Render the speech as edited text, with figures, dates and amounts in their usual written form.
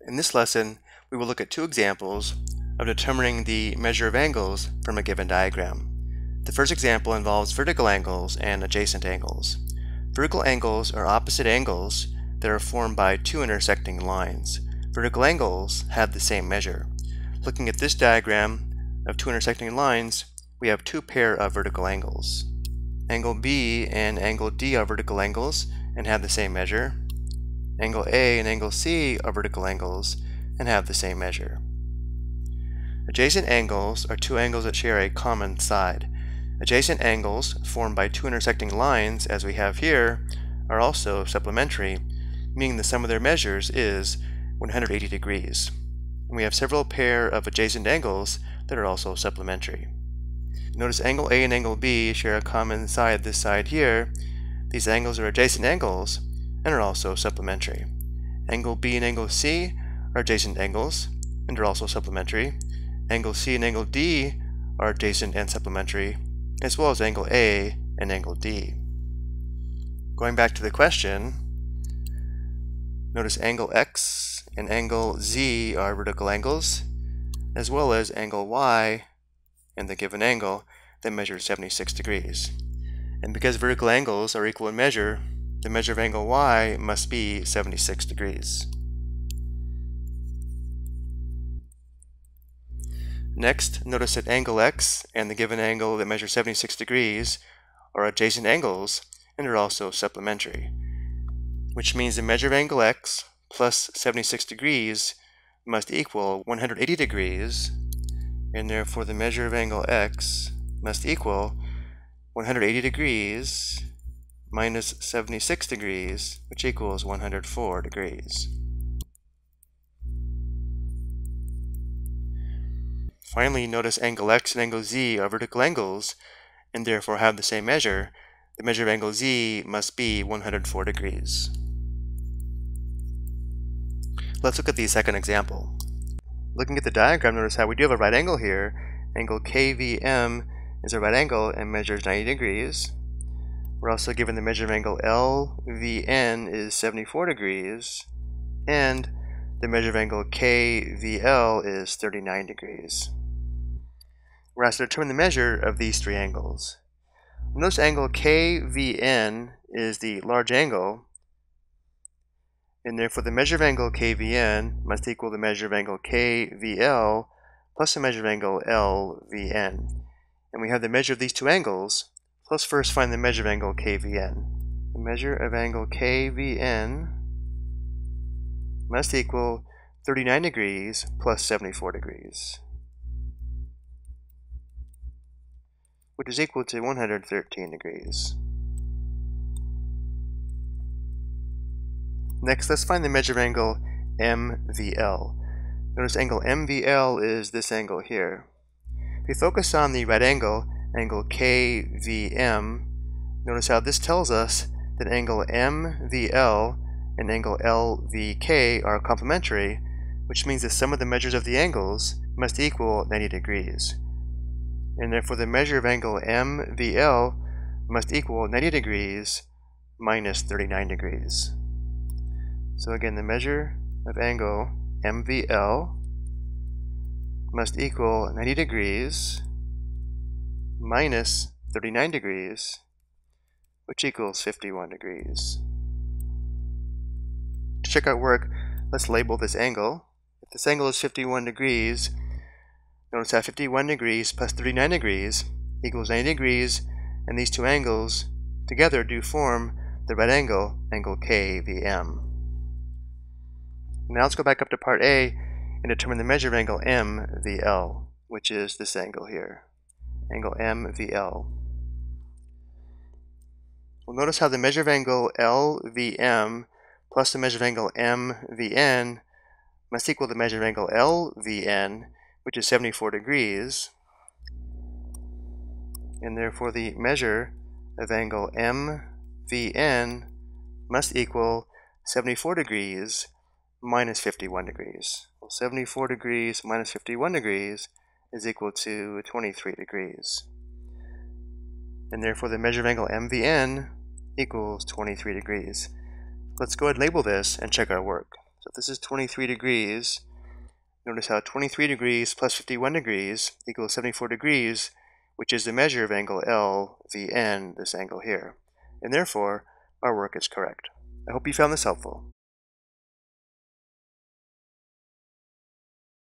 In this lesson, we will look at two examples of determining the measure of angles from a given diagram. The first example involves vertical angles and adjacent angles. Vertical angles are opposite angles that are formed by two intersecting lines. Vertical angles have the same measure. Looking at this diagram of two intersecting lines, we have two pair of vertical angles. Angle B and angle D are vertical angles and have the same measure. Angle A and angle C are vertical angles and have the same measure. Adjacent angles are two angles that share a common side. Adjacent angles formed by two intersecting lines, as we have here, are also supplementary, meaning the sum of their measures is 180 degrees. And we have several pair of adjacent angles that are also supplementary. Notice angle A and angle B share a common side, this side here. These angles are adjacent angles and are also supplementary. Angle B and angle C are adjacent angles and are also supplementary. Angle C and angle D are adjacent and supplementary, as well as angle A and angle D. Going back to the question, notice angle X and angle Z are vertical angles, as well as angle Y and the given angle that measures 76 degrees. And because vertical angles are equal in measure, the measure of angle Y must be 76 degrees. Next, notice that angle X and the given angle that measures 76 degrees are adjacent angles and are also supplementary, which means the measure of angle X plus 76 degrees must equal 180 degrees, and therefore the measure of angle X must equal 180 degrees minus 76 degrees, which equals 104 degrees. Finally, notice angle X and angle Z are vertical angles and therefore have the same measure. The measure of angle Z must be 104 degrees. Let's look at the second example. Looking at the diagram, notice how we do have a right angle here. Angle KVM is a right angle and measures 90 degrees. We're also given the measure of angle LVN is 74 degrees, and the measure of angle KVL is 39 degrees. We're asked to determine the measure of these three angles. Notice angle KVN is the large angle, and therefore the measure of angle KVN must equal the measure of angle KVL plus the measure of angle LVN. And we have the measure of these two angles. So let's first find the measure of angle KVN. The measure of angle KVN must equal 39 degrees plus 74 degrees, which is equal to 113 degrees. Next, let's find the measure of angle MVL. Notice angle MVL is this angle here. If we focus on the right angle, angle KVM, notice how this tells us that angle MVL and angle LVK are complementary, which means the sum of the measures of the angles must equal 90 degrees. And therefore the measure of angle MVL must equal 90 degrees minus 39 degrees. So again, the measure of angle MVL must equal 90 degrees minus 39 degrees, which equals 51 degrees. To check our work, let's label this angle. If this angle is 51 degrees, notice that 51 degrees plus 39 degrees equals 90 degrees, and these two angles together do form the right angle, angle KVM. Now let's go back up to part A and determine the measure of angle MVL, which is this angle here, angle MVL. Well, notice how the measure of angle LVM plus the measure of angle MVN must equal the measure of angle LVN, which is 74 degrees, and therefore the measure of angle MVN must equal 74 degrees minus 51 degrees. Well, 74 degrees minus 51 degrees is equal to 23 degrees. And therefore the measure of angle MVN equals 23 degrees. Let's go ahead and label this and check our work. So if this is 23 degrees, notice how 23 degrees plus 51 degrees equals 74 degrees, which is the measure of angle LVN, this angle here. And therefore, our work is correct. I hope you found this helpful.